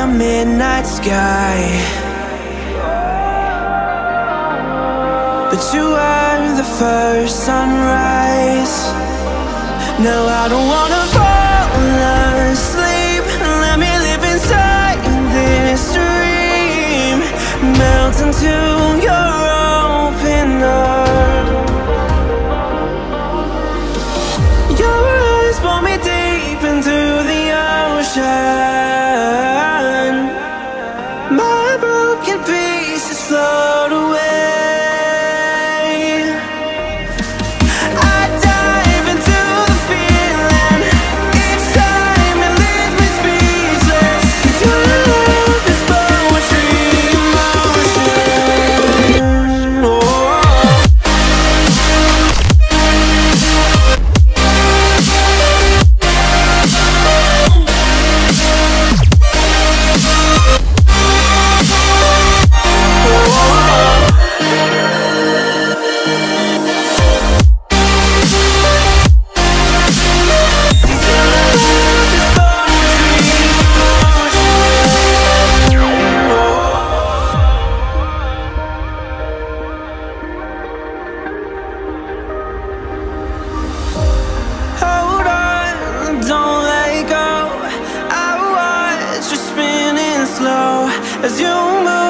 the midnight sky. But you were the first sunrise. Now I don't wanna fall asleep. Let me live inside this dream. Melt into your open arms. Your eyes pull me deep into the ocean. My broken pieces float away. As you move